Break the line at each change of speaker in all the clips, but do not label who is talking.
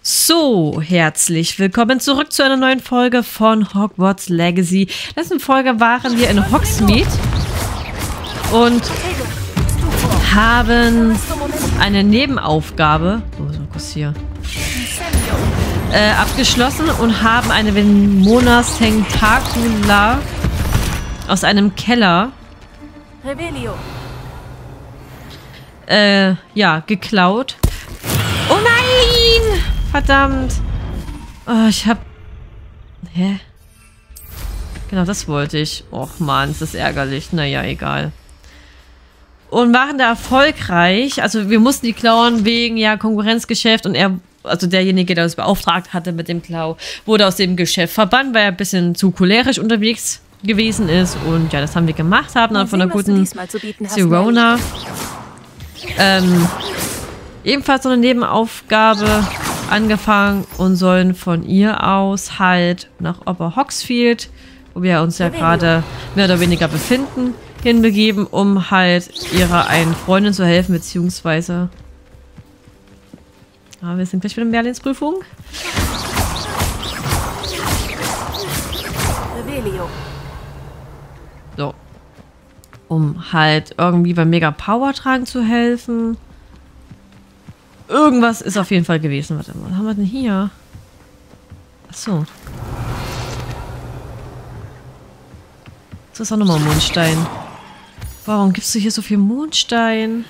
So, herzlich willkommen zurück zu einer neuen Folge von Hogwarts Legacy. In der letzten Folge waren wir in Hogsmeade und haben eine Nebenaufgabe abgeschlossen und haben eine Vemonas Tentacula aus einem Keller geklaut. Oh nein! Verdammt! Oh, ich hab... Hä? Genau, das wollte ich. Och man, ist das ärgerlich. Naja, egal. Und waren da erfolgreich. Also wir mussten die klauen wegen Konkurrenzgeschäft und er, also derjenige, der uns beauftragt hatte mit dem Klau, wurde aus dem Geschäft verbannt, weil er ein bisschen zu cholerisch unterwegs gewesen ist. Und ja, das haben wir gemacht, haben dann von der guten Sirona ebenfalls so eine Nebenaufgabe angefangen und sollen von ihr aus halt nach Upper Hogsfield, wo wir uns ja gerade mehr oder weniger befinden, hinbegeben, um halt ihrer einen Freundin zu helfen, beziehungsweise wir sind gleich wieder in Merlins Prüfung. So. Um halt irgendwie beim Mega Power tragen zu helfen. Irgendwas ist auf jeden Fall gewesen. Warte mal, was haben wir denn hier? Achso. Das ist auch nochmal ein Mondstein. Warum gibst du hier so viel Mondstein?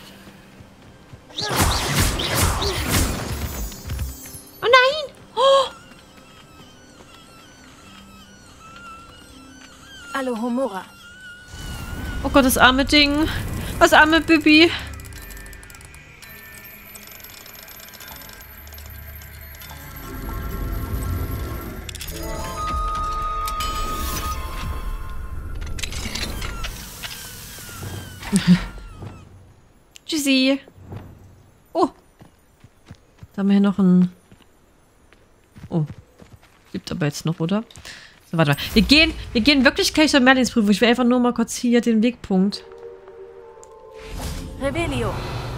Oh nein! Oh!
Alohomora.
Oh Gott, das arme Ding. Das arme Bibi. Tschüssi. Oh. Da haben wir hier noch ein... Oh. Gibt aber jetzt noch, oder? So, warte mal. Wir gehen wirklich gleich zur Merlins Prüfung. Ich will einfach nur mal kurz hier den Wegpunkt.
Revelio.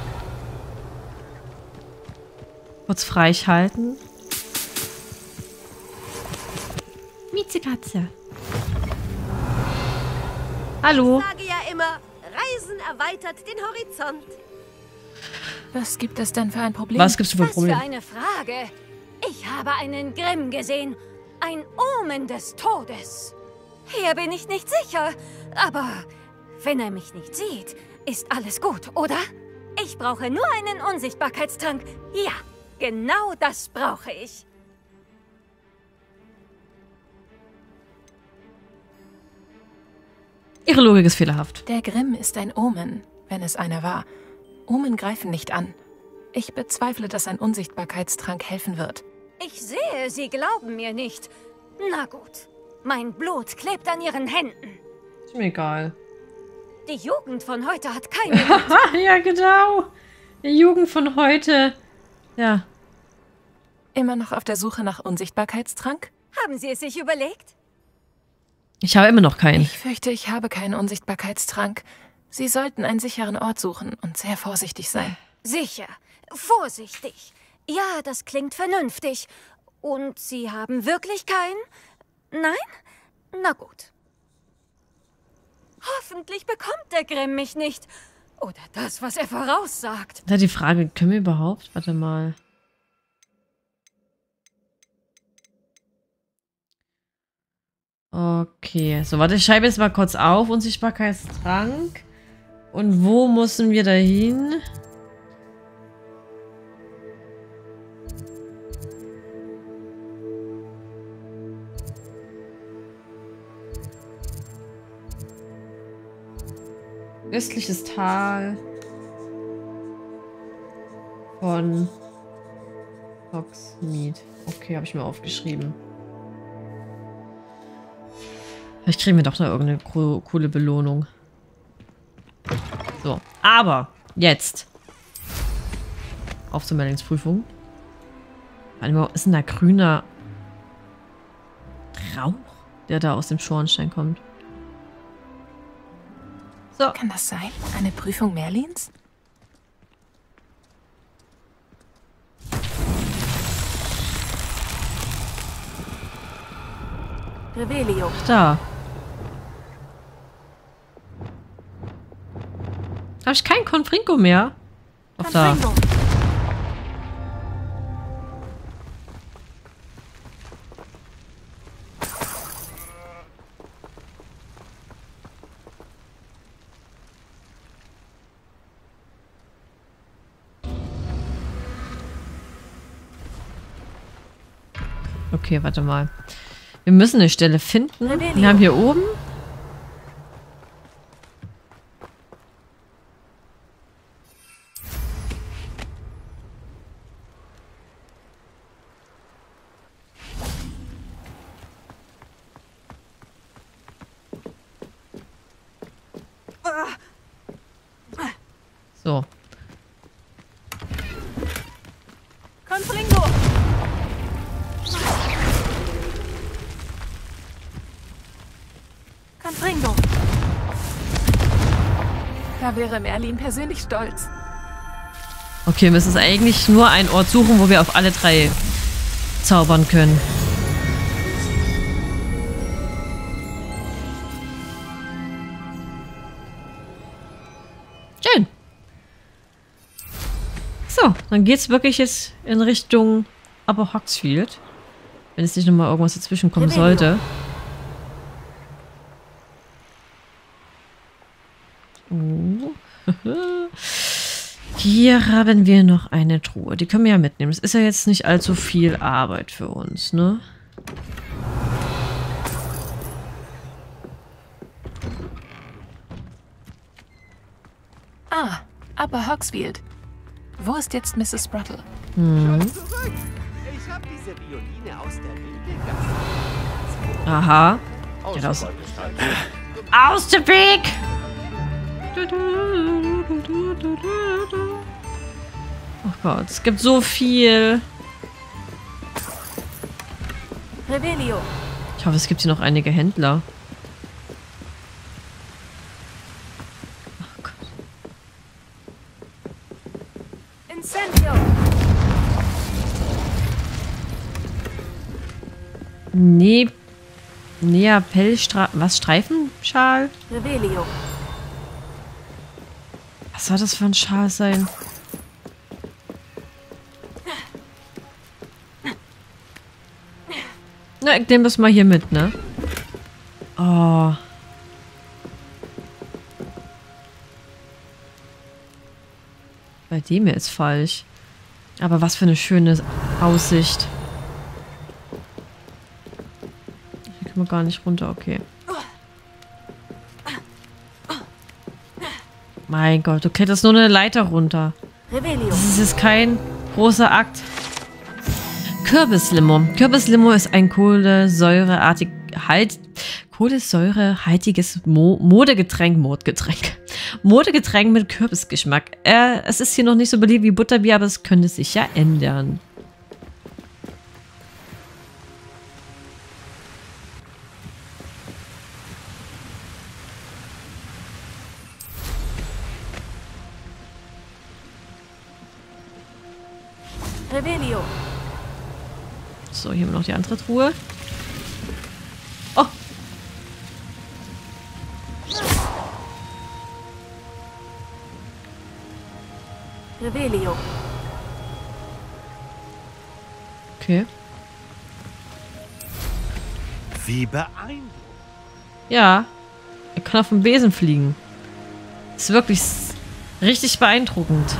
Kurz freischalten. Miezekatze. Hallo.
Ich sage ja immer, Reisen erweitert den Horizont.
Was gibt es denn für ein Problem?
Was gibt's für ein Problem?
Was für eine Frage. Ich habe einen Grimm gesehen. Ein Omen des Todes. Hier bin ich nicht sicher. Aber wenn er mich nicht sieht, ist alles gut, oder? Ich brauche nur einen Unsichtbarkeitstrank. Ja, genau das brauche ich.
Ihre Logik ist fehlerhaft.
Der Grimm ist ein Omen, wenn es einer war. Omen greifen nicht an. Ich bezweifle, dass ein Unsichtbarkeitstrank helfen wird.
Ich sehe, Sie glauben mir nicht. Na gut. Mein Blut klebt an Ihren Händen.
Ist mir egal.
Die Jugend von heute hat keine...
Ja, genau. Die Jugend von heute. Ja.
Immer noch auf der Suche nach Unsichtbarkeitstrank?
Haben Sie es sich überlegt?
Ich habe immer noch keinen.
Ich fürchte, ich habe keinen Unsichtbarkeitstrank. Sie sollten einen sicheren Ort suchen und sehr vorsichtig sein.
Sicher. Vorsichtig. Ja, das klingt vernünftig. Und Sie haben wirklich keinen? Nein? Na gut. Hoffentlich bekommt der Grimm mich nicht. Oder das, was er voraussagt.
Da die Frage, können wir überhaupt? Warte mal. Okay, so, warte, ich schreibe jetzt mal kurz auf. Unsichtbarkeitstrank. Und wo müssen wir da hin? Östliches Tal von Hogsmeade. Okay, habe ich mir aufgeschrieben. Vielleicht kriegen wir doch noch irgendeine coole Belohnung. So, aber jetzt auf zur Meldingsprüfung. Was ist denn da grüner Rauch, der da aus dem Schornstein kommt? So.
Kann das sein? Eine Prüfung Merlins? Revelio.
Da. Habe ich keinen Confringo mehr? Doch da.
Confringo.
Okay, warte mal. Wir müssen eine Stelle finden. Wir haben hier oben. So.
Confringo. Confringo. Da wäre Merlin persönlich stolz.
Okay, wir müssen eigentlich nur einen Ort suchen, wo wir auf alle 3 zaubern können. Schön. So, dann geht's wirklich jetzt in Richtung Upper Hogsfield. Wenn es nicht nochmal irgendwas dazwischen kommen sollte. Hier haben wir noch eine Truhe. Die können wir ja mitnehmen. Das ist ja jetzt nicht allzu viel Arbeit für uns, ne?
Ah, Upper Hogsfield. Wo ist jetzt Mrs. Spruttle?
Schon zurück. Ich habe diese Violine aus der Winkelgasse.
Aha. Geht aus dem Weg! Oh Gott, es gibt so viel.
Revelio.
Ich hoffe, es gibt hier noch einige Händler. Oh Gott.
Incendio.
Nee. Was? Streifenschal?
Revelio.
Was soll das für ein Schal sein? Na, ich nehme das mal hier mit, ne? Oh. Bei dem hier ist falsch. Aber was für eine schöne Aussicht. Hier können wir gar nicht runter, okay. Mein Gott, du kletterst nur eine Leiter runter.
Revelio.
Das ist jetzt kein großer Akt. Kürbislimo. Kürbislimo ist ein kohlensäurehaltiges Modegetränk mit Kürbisgeschmack. Es ist hier noch nicht so beliebt wie Butterbier, aber es könnte sich ja ändern.
Revelio.
So, hier haben wir noch die andere Truhe. Oh!
Revelio.
Okay.
Wie beeindruckend.
Ja. Er kann auf dem Besen fliegen. Ist wirklich richtig beeindruckend.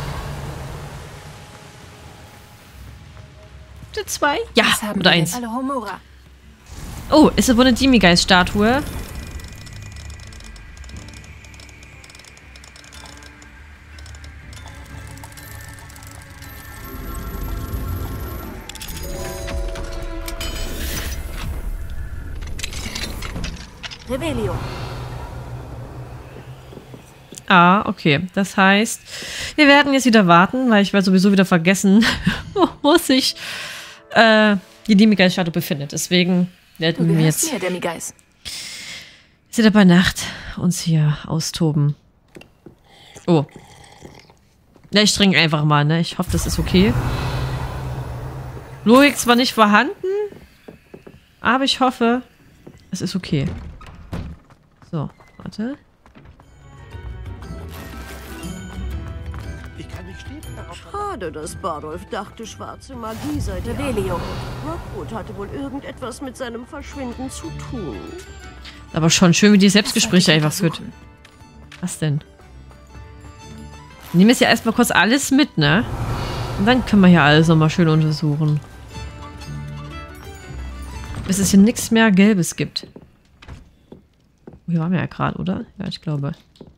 2? Ja,
Was haben
oder
wir
1.
denn alle Homora?
Oh, ist da wohl eine Demigeist-Statue?
Revelio.
Ah, okay. Das heißt, wir werden jetzt wieder warten, weil ich werde sowieso wieder vergessen, wo sich die Demigeist-Statue befindet. Deswegen werden wir jetzt
mir, Demigeist.
wieder bei Nacht uns hier austoben. Oh. Ja, ich trinke einfach mal, ne? Ich hoffe, das ist okay. Logik zwar nicht vorhanden, aber ich hoffe, Es ist okay. So, warte.
Ich kann nicht stehen darauf.
Schade, dass Bardolph dachte, schwarze Magie sei die
Revelio.
Rockwood hatte wohl irgendetwas mit seinem Verschwinden zu tun.
Aber schon schön, wie die Selbstgespräche einfach so. Was denn? Nehmen wir jetzt ja erstmal kurz alles mit, ne? Und dann können wir hier alles nochmal schön untersuchen. Bis es hier nichts mehr Gelbes gibt. Hier waren wir ja gerade, oder? Ja, ich glaube.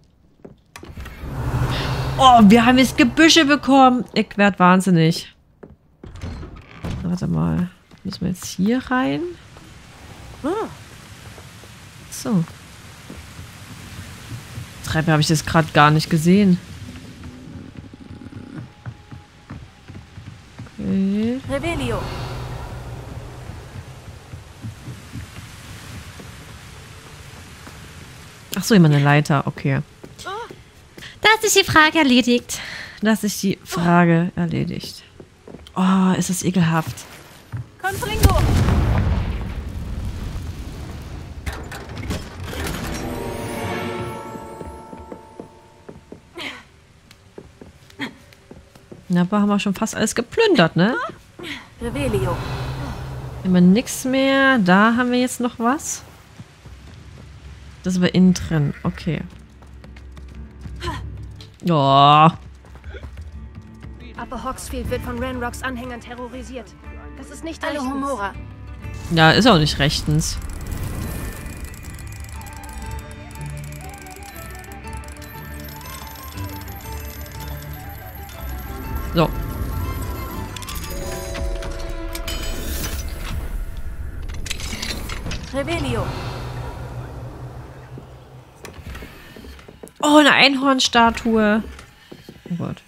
Oh, wir haben jetzt Gebüsche bekommen. Ich werd wahnsinnig. Warte mal. Müssen wir jetzt hier rein? So. Treppe habe ich das gerade gar nicht gesehen. Okay.
Revelio.
Ach so, immer eine Leiter. Okay. Das ist die Frage erledigt. Das ist die Frage erledigt. Oh, ist das ekelhaft.
Confringo.
Na, aber haben wir schon fast alles geplündert, ne?
Revelio.
Immer nichts mehr. Da haben wir jetzt noch was. Das war innen drin. Okay. Oh.
Upper Hawksfield wird von Ranrocks Anhängern terrorisiert. Das ist nicht
Hallo,
rechtens.
Homora.
Ja, ist auch nicht rechtens. So.
Revelio.
Oh, eine Einhornstatue. Oh Gott.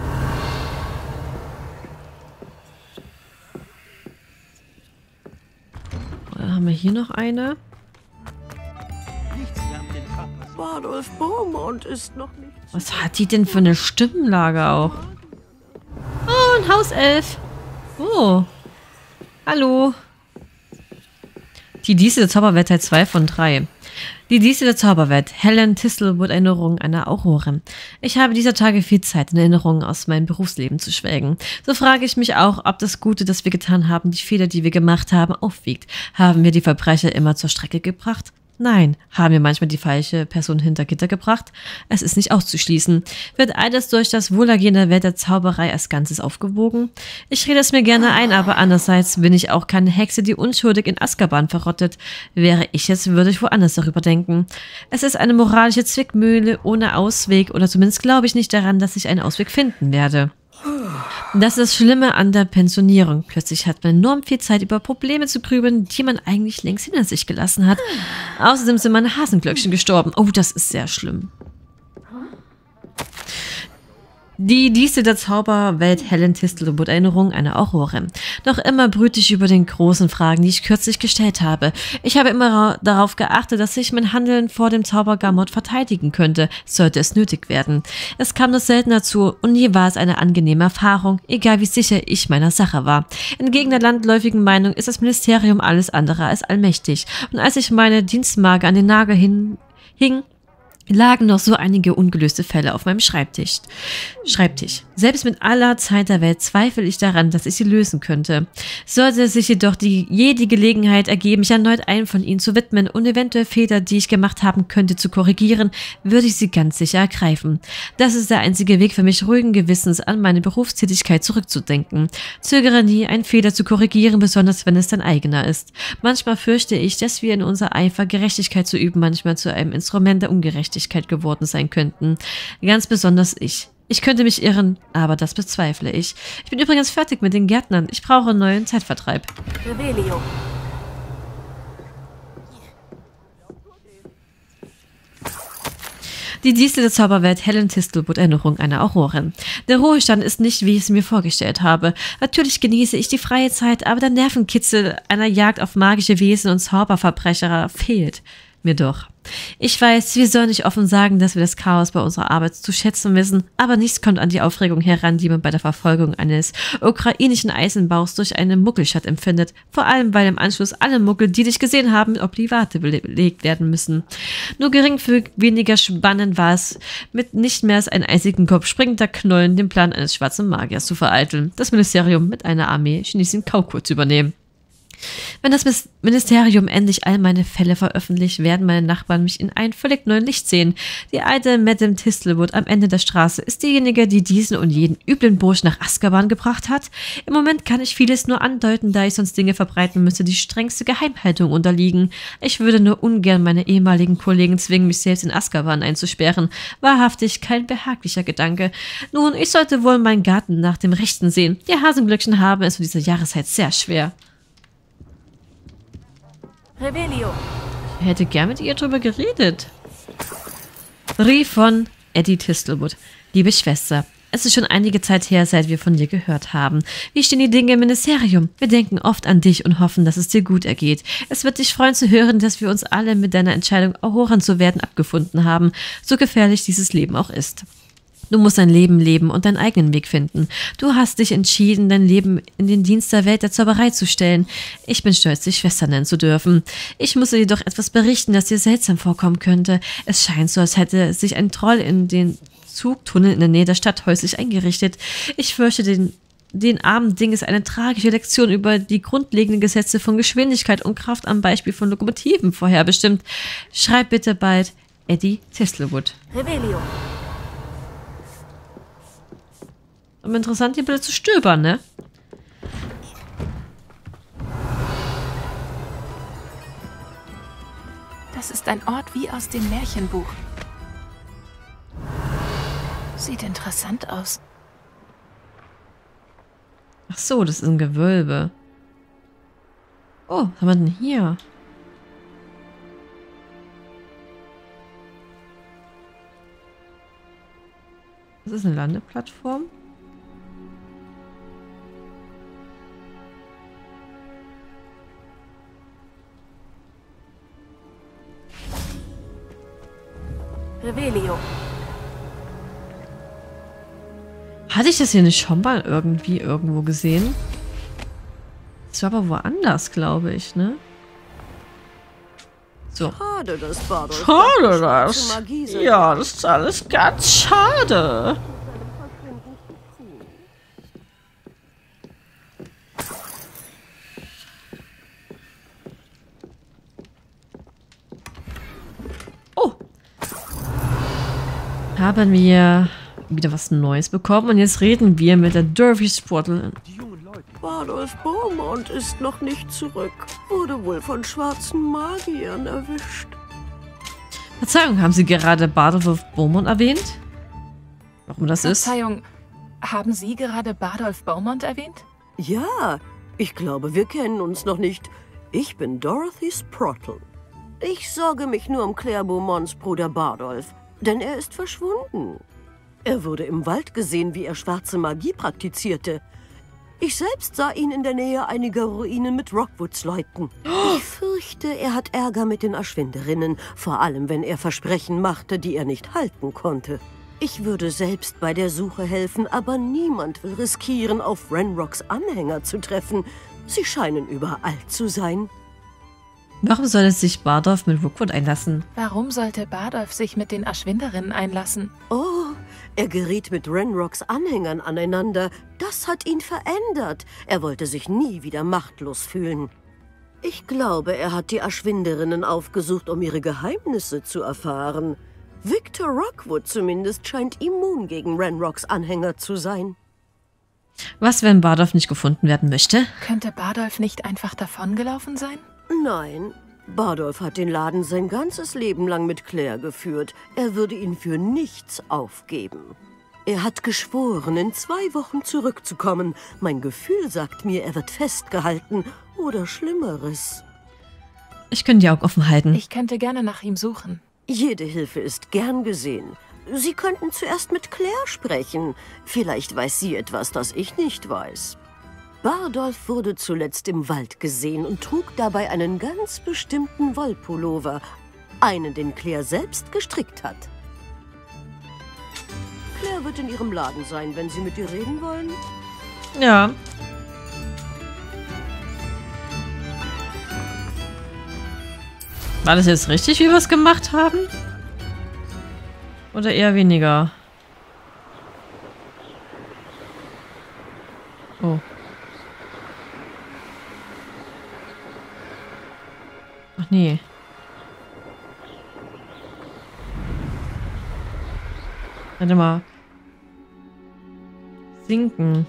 Dann haben wir hier noch eine.
Nichts mehr am den Körper.
Bardolph Beaumont ist noch nicht.
Was hat die denn für eine Stimmenlage auch? Oh, ein Hauself. Oh. Hallo. Die Diese der Zauberwelt Teil 2 von 3. Die Diese der Zauberwelt. Helen Thistlewood Erinnerung einer Aurorin. Ich habe dieser Tage viel Zeit, in Erinnerungen aus meinem Berufsleben zu schwelgen. So frage ich mich auch, ob das Gute, das wir getan haben, die Fehler, die wir gemacht haben, aufwiegt. Haben wir die Verbrecher immer zur Strecke gebracht? Nein. Haben wir manchmal die falsche Person hinter Gitter gebracht? Es ist nicht auszuschließen. Wird alles durch das Wohlergehen der Welt der Zauberei als Ganzes aufgewogen? Ich rede es mir gerne ein, aber andererseits bin ich auch keine Hexe, die unschuldig in Azkaban verrottet. Wäre ich es, würde ich woanders darüber denken. Es ist eine moralische Zwickmühle ohne Ausweg, oder zumindest glaube ich nicht daran, dass ich einen Ausweg finden werde. Das ist das Schlimme an der Pensionierung. Plötzlich hat man enorm viel Zeit, über Probleme zu grübeln, die man eigentlich längst hinter sich gelassen hat. Außerdem sind meine Hasenglöckchen gestorben. Oh, das ist sehr schlimm. Die Diese der Zauberwelt Helen Thistlewood Erinnerung einer Aurorin. Noch immer brüte ich über den großen Fragen, die ich kürzlich gestellt habe. Ich habe immer darauf geachtet, dass ich mein Handeln vor dem Zaubergamot verteidigen könnte, sollte es nötig werden. Es kam nur selten dazu und nie war es eine angenehme Erfahrung, egal wie sicher ich meiner Sache war. Entgegen der landläufigen Meinung ist das Ministerium alles andere als allmächtig. Und als ich meine Dienstmarke an den Nagel hing, lagen noch so einige ungelöste Fälle auf meinem Schreibtisch. Selbst mit aller Zeit der Welt zweifle ich daran, dass ich sie lösen könnte. Sollte sich jedoch die Gelegenheit ergeben, mich erneut einem von ihnen zu widmen und eventuell Fehler, die ich gemacht haben könnte, zu korrigieren, würde ich sie ganz sicher ergreifen. Das ist der einzige Weg für mich, ruhigen Gewissens an meine Berufstätigkeit zurückzudenken. Zögere nie, einen Fehler zu korrigieren, besonders wenn es dein eigener ist. Manchmal fürchte ich, dass wir in unser Eifer, Gerechtigkeit zu üben, manchmal zu einem Instrument der Ungerechtigkeit geworden sein könnten. Ganz besonders ich. Ich könnte mich irren, aber das bezweifle ich. Ich bin übrigens fertig mit den Gärtnern. Ich brauche einen neuen Zeitvertreib.
Revelio.
Die Diese der Zauberwelt Helen Thistlewood Erinnerung einer Aurorin. Der Ruhestand ist nicht, wie ich es mir vorgestellt habe. Natürlich genieße ich die freie Zeit, aber der Nervenkitzel einer Jagd auf magische Wesen und Zauberverbrecher fehlt mir doch. Ich weiß, wir sollen nicht offen sagen, dass wir das Chaos bei unserer Arbeit zu schätzen wissen, aber nichts kommt an die Aufregung heran, die man bei der Verfolgung eines ukrainischen Eisenbauers durch eine Muggelstadt empfindet. Vor allem, weil im Anschluss alle Muggel, die dich gesehen haben, mit Oblivate belegt werden müssen. Nur geringfügig weniger spannend war es, mit nicht mehr als einem einzigen Kopf springender Knollen den Plan eines schwarzen Magiers zu vereiteln, das Ministerium mit einer Armee chinesischen Kaukur zu übernehmen. Wenn das Ministerium endlich all meine Fälle veröffentlicht, werden meine Nachbarn mich in einem völlig neuen Licht sehen. Die alte Madame Thistlewood am Ende der Straße ist diejenige, die diesen und jeden üblen Burschen nach Azkaban gebracht hat. Im Moment kann ich vieles nur andeuten, da ich sonst Dinge verbreiten müsste, die strengste Geheimhaltung unterliegen. Ich würde nur ungern meine ehemaligen Kollegen zwingen, mich selbst in Azkaban einzusperren. Wahrhaftig kein behaglicher Gedanke. Nun, ich sollte wohl meinen Garten nach dem Rechten sehen. Die Hasenglöckchen haben es zu dieser Jahreszeit sehr schwer.
Revelio.
Ich hätte gern mit ihr drüber geredet. Brief von Eddie Thistlewood. Liebe Schwester, es ist schon einige Zeit her, seit wir von dir gehört haben. Wie stehen die Dinge im Ministerium? Wir denken oft an dich und hoffen, dass es dir gut ergeht. Es wird dich freuen zu hören, dass wir uns alle mit deiner Entscheidung, Auroran zu werden, abgefunden haben, so gefährlich dieses Leben auch ist. Du musst dein Leben leben und deinen eigenen Weg finden. Du hast dich entschieden, dein Leben in den Dienst der Welt der Zauberei zu stellen. Ich bin stolz, dich Schwester nennen zu dürfen. Ich muss dir jedoch etwas berichten, das dir seltsam vorkommen könnte. Es scheint so, als hätte sich ein Troll in den Zugtunnel in der Nähe der Stadt häuslich eingerichtet. Ich fürchte, den armen Ding ist eine tragische Lektion über die grundlegenden Gesetze von Geschwindigkeit und Kraft am Beispiel von Lokomotiven vorherbestimmt. Schreib bitte bald, Eddie Thistlewood.
Revelio.
Aber interessant, hier bitte zu stöbern, ne?
Das ist ein Ort wie aus dem Märchenbuch. Sieht interessant aus.
Ach so, das ist ein Gewölbe. Oh, was haben wir denn hier? Das ist eine Landeplattform.
Revelio.
Hatte ich das hier nicht schon mal irgendwo gesehen? Das war aber woanders, glaube ich, ne? So.
Schade, dass Bardolph
Schade
dachte,
das.
schwarze Magie sei
Ja, das ist alles ganz schade. Oh. Haben wir wieder was Neues bekommen und jetzt reden wir mit der Dorothy Sprottle.
Die jungen Leute.
Bardolph Beaumont ist noch nicht zurück. Wurde wohl von schwarzen Magiern erwischt.
Verzeihung, haben Sie gerade Bardolph Beaumont erwähnt? Warum das ist?
Verzeihung, haben Sie gerade Bardolph Beaumont erwähnt?
Ja, ich glaube, wir kennen uns noch nicht. Ich bin Dorothy Sprottle. Ich sorge mich nur um Claire Beaumonts Bruder Bardolph, denn er ist verschwunden. Er wurde im Wald gesehen, wie er schwarze Magie praktizierte. Ich selbst sah ihn in der Nähe einiger Ruinen mit Rockwoods-Leuten. Ich fürchte, er hat Ärger mit den Aschwinderinnen, vor allem wenn er Versprechen machte, die er nicht halten konnte. Ich würde selbst bei der Suche helfen, aber niemand will riskieren, auf Ranrocks Anhänger zu treffen. Sie scheinen überall zu sein.
Warum soll es sich Bardolph mit Rookwood einlassen?
Warum sollte Bardolph sich mit den Aschwinderinnen einlassen?
Oh, er geriet mit Ranrocks Anhängern aneinander. Das hat ihn verändert. Er wollte sich nie wieder machtlos fühlen. Ich glaube, er hat die Aschwinderinnen aufgesucht, um ihre Geheimnisse zu erfahren. Victor Rockwood zumindest scheint immun gegen Ranrocks Anhänger zu sein.
Was, wenn Bardolph nicht gefunden werden möchte?
Könnte Bardolph nicht einfach davongelaufen sein?
Nein, Bardolph hat den Laden sein ganzes Leben lang mit Claire geführt. Er würde ihn für nichts aufgeben. Er hat geschworen, in 2 Wochen zurückzukommen. Mein Gefühl sagt mir, er wird festgehalten oder Schlimmeres.
Ich könnte die Augen offen halten.
Ich könnte gerne nach ihm suchen.
Jede Hilfe ist gern gesehen. Sie könnten zuerst mit Claire sprechen. Vielleicht weiß sie etwas, das ich nicht weiß. Bardolph wurde zuletzt im Wald gesehen und trug dabei einen ganz bestimmten Wollpullover. Einen, den Claire selbst gestrickt hat. Claire wird in ihrem Laden sein, wenn Sie mit ihr reden wollen.
Ja. War das jetzt richtig, wie wir es gemacht haben? Oder eher weniger? Oh. Ach nee. Warte mal. Sinken.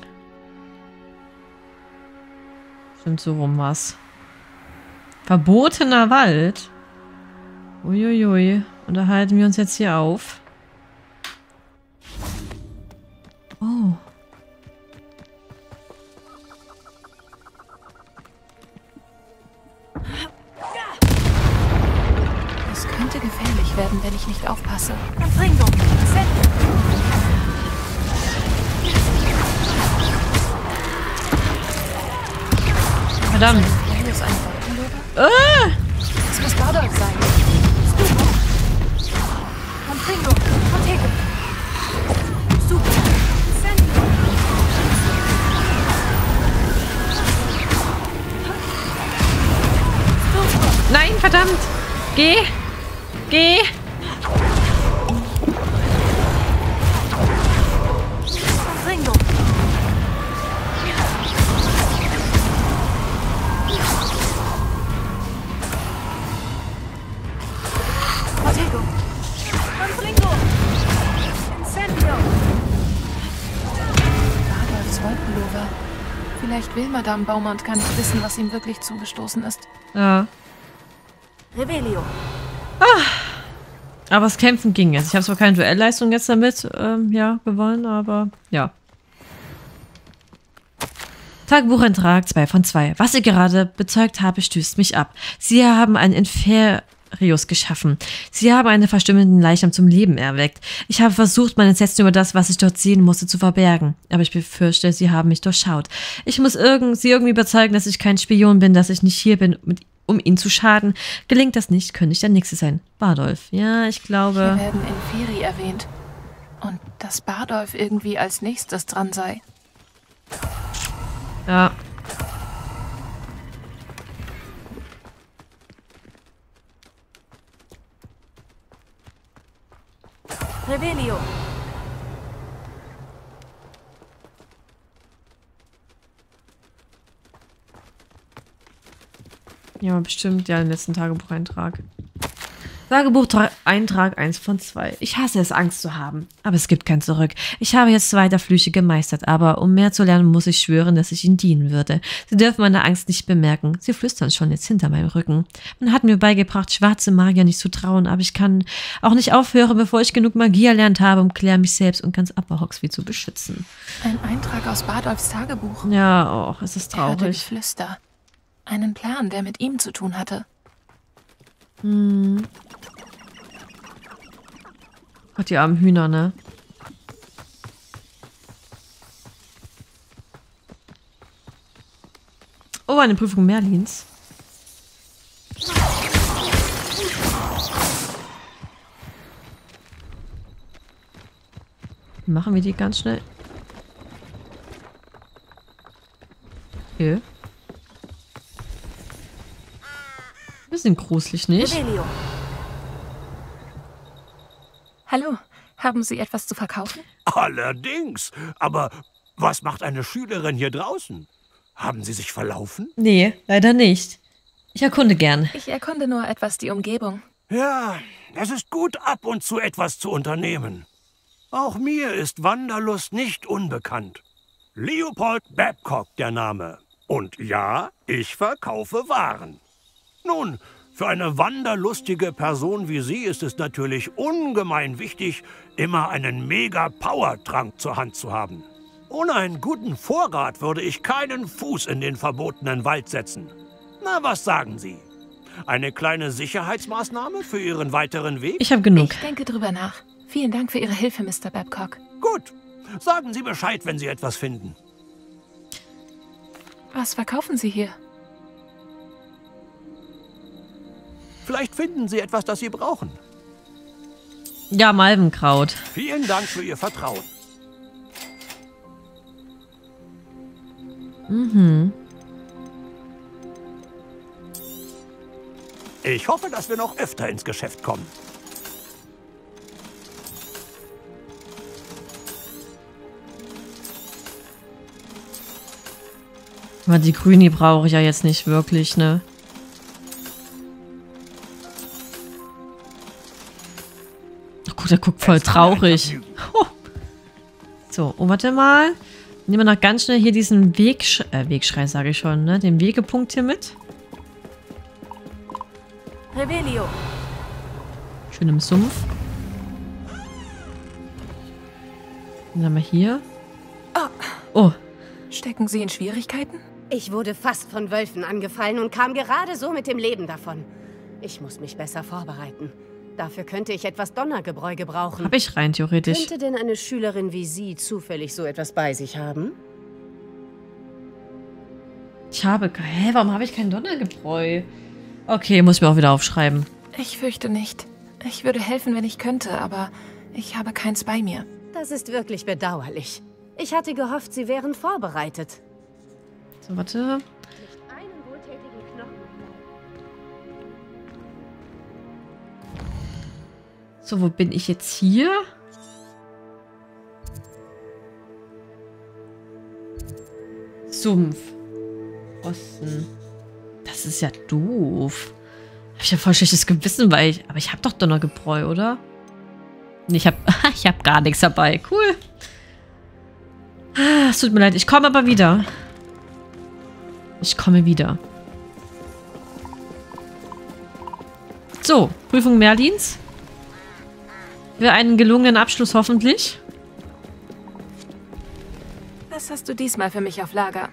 Stimmt, so rum was. Verbotener Wald. Uiuiui. Unterhalten wir uns jetzt hier auf. Oh.
Es könnte gefährlich werden, wenn ich nicht aufpasse.
Verdammt.
Hier ist ein Wolkenlöwe. Es muss Bardolph sein. Confringo. Protego. Super.
Nein, verdammt. Geh. Geh.
Confringo. Protego. Confringo. Incendio. Bardolphs Wolkenlöwe. Vielleicht will Madame Beaumont gar nicht wissen, was ihm wirklich zugestoßen ist.
Ja.
Revelio.
Aber das Kämpfen ging jetzt. Ich habe zwar keine Duellleistung jetzt damit, ja, gewonnen, aber ja. Tagebucheintrag 2 von 2. Was ihr gerade bezeugt habe, stößt mich ab. Sie haben einen Inferius geschaffen. Sie haben einen verstümmelten Leichnam zum Leben erweckt. Ich habe versucht, mein Entsetzen über das, was ich dort sehen musste, zu verbergen. Aber ich befürchte, sie haben mich durchschaut. Ich muss sie irgendwie überzeugen, dass ich kein Spion bin, dass ich nicht hier bin, um ihnen zu schaden. Gelingt das nicht, könnte ich der Nächste sein. Bardolph. Ja, ich glaube...
Hier werden Inferi erwähnt. Und dass Bardolph irgendwie als nächstes dran sei.
Ja.
Revelio.
Ja, bestimmt ja den letzten Tagebucheintrag. Tagebucheintrag 1 von 2. Ich hasse es, Angst zu haben. Aber es gibt kein Zurück. Ich habe jetzt 2 der Flüche gemeistert, aber um mehr zu lernen, muss ich schwören, dass ich ihnen dienen würde. Sie dürfen meine Angst nicht bemerken. Sie flüstern schon jetzt hinter meinem Rücken. Man hat mir beigebracht, schwarze Magier nicht zu trauen, aber ich kann auch nicht aufhören, bevor ich genug Magie erlernt habe, um Claire, mich selbst und ganz Upper Hogsmeade zu beschützen.
Ein Eintrag aus Bardolphs Tagebuch.
Ja, auch, es ist
Er hörte
traurig.
Geflüster. Einen Plan, der mit ihm zu tun hatte.
Gott, die armen Hühner, ne? Oh, eine Prüfung Merlins. Machen wir die ganz schnell. Okay. Bisschen gruselig, nicht?
Hallo, haben Sie etwas zu verkaufen?
Allerdings. Aber was macht eine Schülerin hier draußen? Haben Sie sich verlaufen?
Nee, leider nicht. Ich erkunde gern.
Ich erkunde nur etwas die Umgebung.
Ja, es ist gut, ab und zu etwas zu unternehmen. Auch mir ist Wanderlust nicht unbekannt. Leopold Babcock der Name. Und ja, ich verkaufe Waren. Nun, für eine wanderlustige Person wie Sie ist es natürlich ungemein wichtig, immer einen Mega-Power-Trank zur Hand zu haben. Ohne einen guten Vorrat würde ich keinen Fuß in den verbotenen Wald setzen. Na, was sagen Sie? Eine kleine Sicherheitsmaßnahme für Ihren weiteren Weg?
Ich habe genug.
Ich denke drüber nach. Vielen Dank für Ihre Hilfe, Mr. Babcock.
Gut. Sagen Sie Bescheid, wenn Sie etwas finden.
Was verkaufen Sie hier?
Vielleicht finden Sie etwas, das Sie brauchen.
Ja, Malvenkraut.
Vielen Dank für Ihr Vertrauen.
Mhm.
Ich hoffe, dass wir noch öfter ins Geschäft kommen.
Aber die Grüni brauche ich ja jetzt nicht wirklich, ne? Ach, guck, der guckt voll traurig. Oh. So, oh, warte mal. Nehmen wir noch ganz schnell hier diesen Wegschrei, sage ich schon, ne? Den Wegepunkt hier mit.
Revelio.
Schön im Sumpf. Dann haben wir hier. Oh.
Stecken Sie in Schwierigkeiten?
Ich wurde fast von Wölfen angefallen und kam gerade so mit dem Leben davon. Ich muss mich besser vorbereiten. Dafür könnte ich etwas Donnergebräu gebrauchen.
Hab ich rein, theoretisch.
Könnte denn eine Schülerin wie Sie zufällig so etwas bei sich haben?
Ich habe... Hä, warum habe ich kein Donnergebräu? Okay, muss ich mir auch wieder aufschreiben.
Ich fürchte nicht. Ich würde helfen, wenn ich könnte, aber ich habe keins bei mir.
Das ist wirklich bedauerlich. Ich hatte gehofft, Sie wären vorbereitet.
So, warte.
Einen wohltätigen Knochen.
So, wo bin ich jetzt hier? Sumpf. Osten. Das ist ja doof. Hab ich ja voll schlechtes Gewissen, weil ich... Aber ich habe doch Donnergebräu, oder? Nee, ich hab gar nichts dabei. Cool. Es tut mir leid, ich komme aber wieder. Ich komme wieder. So, Prüfung Merlins. Für einen gelungenen Abschluss hoffentlich.
Was hast du diesmal für mich auf Lager?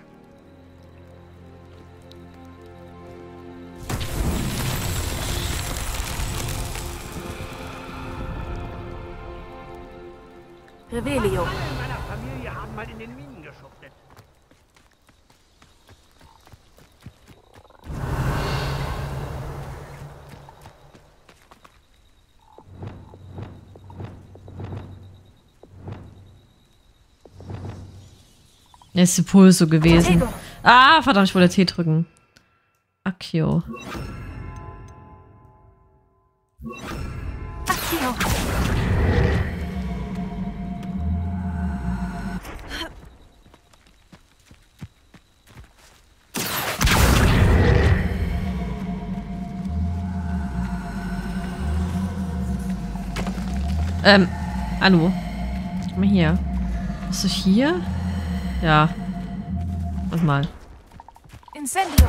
Revelio.
Alle in meiner Familie haben mal in den Minen geschuftet.
Ist Puls so gewesen.
Tego.
Ah, verdammt, ich wollte T drücken. Accio.
Accio.
Hallo. Guck mal hier. Bist du hier? Ja. Warte mal.
Incendio.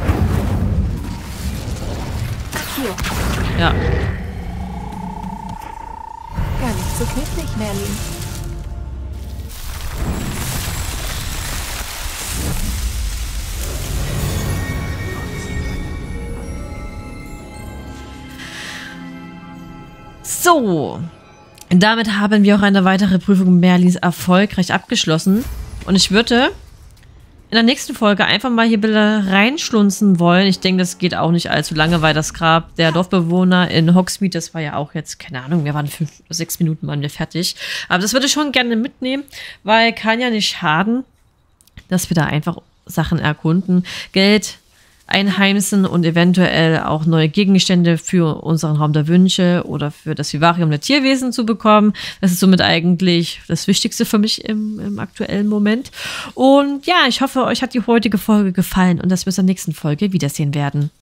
Accio.
Ja.
Gar nicht so knifflig, Merlin.
So. Damit haben wir auch eine weitere Prüfung Merlins erfolgreich abgeschlossen. Und ich würde in der nächsten Folge einfach mal hier bitte reinschlunzen wollen. Ich denke, das geht auch nicht allzu lange, weil das Grab der Dorfbewohner in Hogsmeade, das war ja auch jetzt, keine Ahnung, wir waren 5 oder 6 Minuten waren wir fertig. Aber das würde ich schon gerne mitnehmen, weil kann ja nicht schaden, dass wir da einfach Sachen erkunden. Geld einheimsen und eventuell auch neue Gegenstände für unseren Raum der Wünsche oder für das Vivarium der Tierwesen zu bekommen. Das ist somit eigentlich das Wichtigste für mich im aktuellen Moment. Und ja, ich hoffe, euch hat die heutige Folge gefallen und dass wir uns in der nächsten Folge wiedersehen werden.